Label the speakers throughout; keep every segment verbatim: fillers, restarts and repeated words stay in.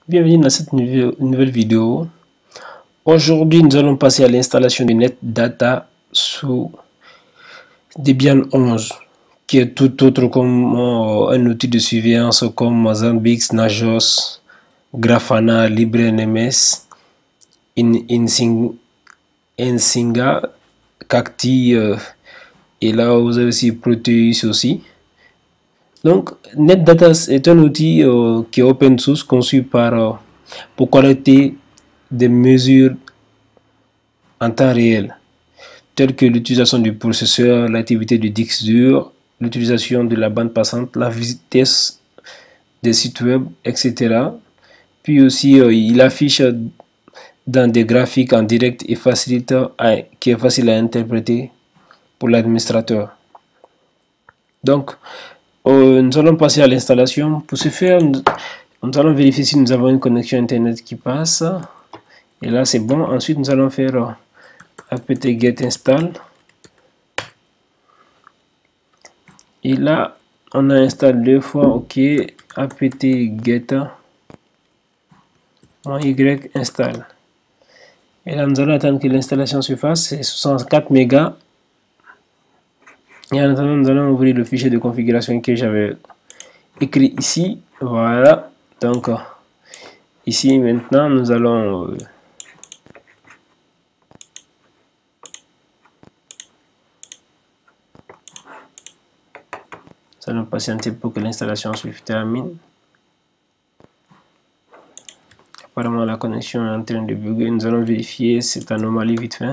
Speaker 1: Bienvenue dans cette nouvelle vidéo. Aujourd'hui, nous allons passer à l'installation de NetData sous Debian onze, qui est tout autre comme euh, un outil de surveillance comme Zabbix, Nagios, Grafana, LibreNMS, Nsinga, Cacti, euh, et là vous avez aussi Proteus aussi. Donc, NetData est un outil euh, qui est open source, conçu par, euh, pour collecter des mesures en temps réel, telles que l'utilisation du processeur, l'activité du disque dur, l'utilisation de la bande passante, la vitesse des sites web, et cetera. Puis aussi, euh, il affiche dans des graphiques en direct et facilite à, qui est facile à interpréter pour l'administrateur. Donc, Euh, nous allons passer à l'installation. Pour ce faire, nous, nous allons vérifier si nous avons une connexion internet qui passe. Et là, c'est bon. Ensuite, nous allons faire euh, apt get install. Et là, on a installé deux fois. OK. apt get y install. Et là, nous allons attendre que l'installation se fasse. C'est soixante-quatre mégas. Et en attendant, nous allons ouvrir le fichier de configuration que j'avais écrit ici. Voilà. Donc, euh, ici, maintenant, nous allons... Euh, Nous allons patienter pour que l'installation se termine. Apparemment, la connexion est en train de bugger. Nous allons vérifier cette anomalie vite fait.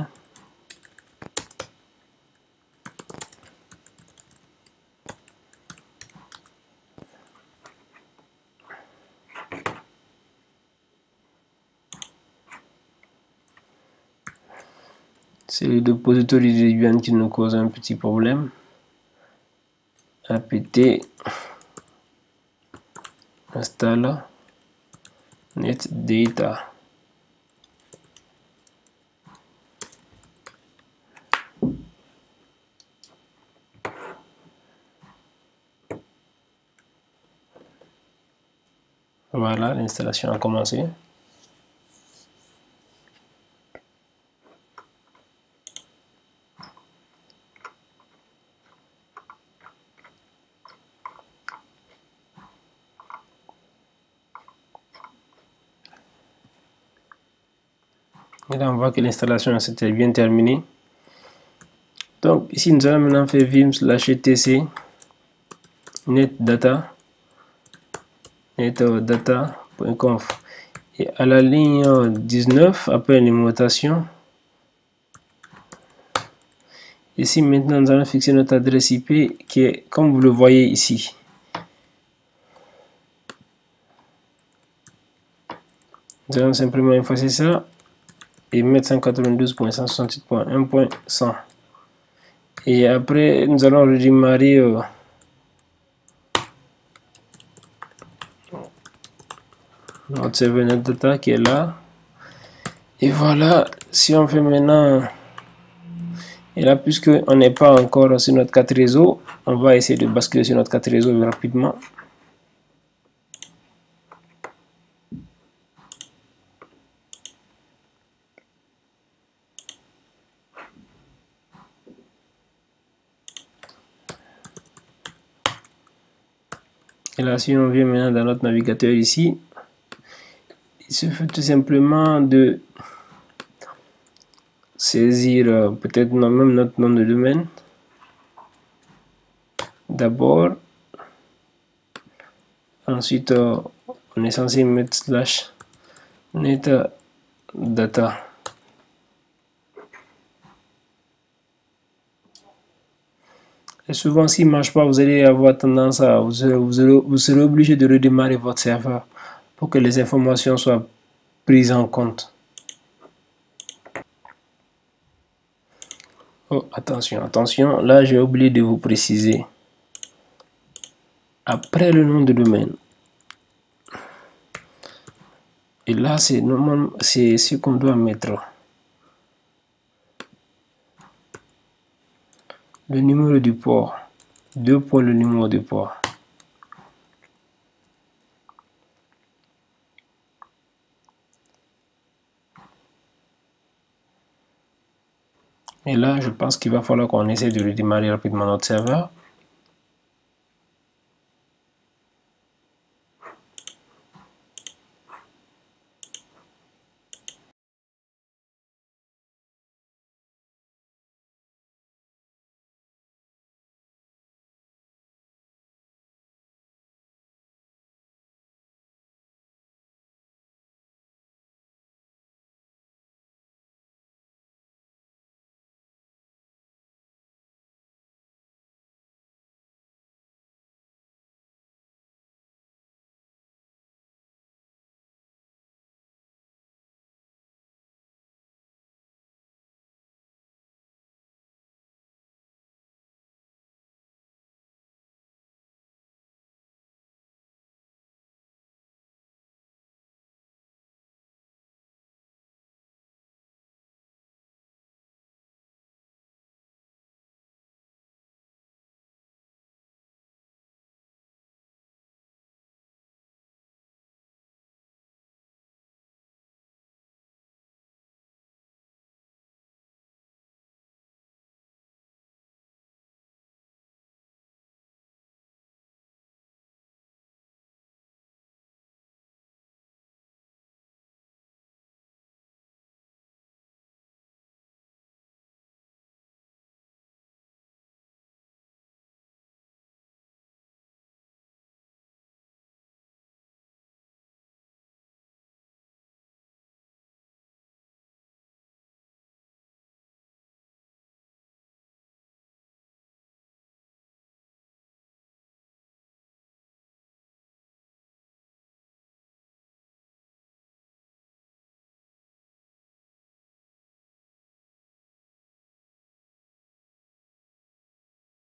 Speaker 1: C'est le dépository de Debian qui nous cause un petit problème. apt install NetData. Voilà, l'installation a commencé. Et là, on voit que l'installation s'était bien terminée. Donc, ici, nous allons maintenant faire vim slash etc netdata netdata.conf. Et à la ligne dix-neuf, après l'immutation, ici maintenant nous allons fixer notre adresse I P qui est comme vous le voyez ici. Nous allons simplement effacer ça et mettre cent quatre-vingt-douze point cent soixante-huit point un point cent. Et après nous allons redémarrer euh, notre serveur NetData qui est là. Et voilà, si on fait maintenant, et là puisque on n'est pas encore sur notre carte réseau, on va essayer de basculer sur notre carte réseau rapidement. Et là, si on vient maintenant dans notre navigateur ici, il suffit tout simplement de saisir euh, peut-être même notre nom de domaine. D'abord, ensuite, euh, on est censé mettre slash netdata. Et souvent, s'il ne marche pas, vous allez avoir tendance à vous serez, vous, serez, vous serez obligé de redémarrer votre serveur pour que les informations soient prises en compte. Oh, attention, attention, là j'ai oublié de vous préciser. Après le nom de domaine, et là c'est normalement c'est ce qu'on doit mettre. Le numéro du port, deux points le numéro du port. Et là, je pense qu'il va falloir qu'on essaie de redémarrer rapidement notre serveur.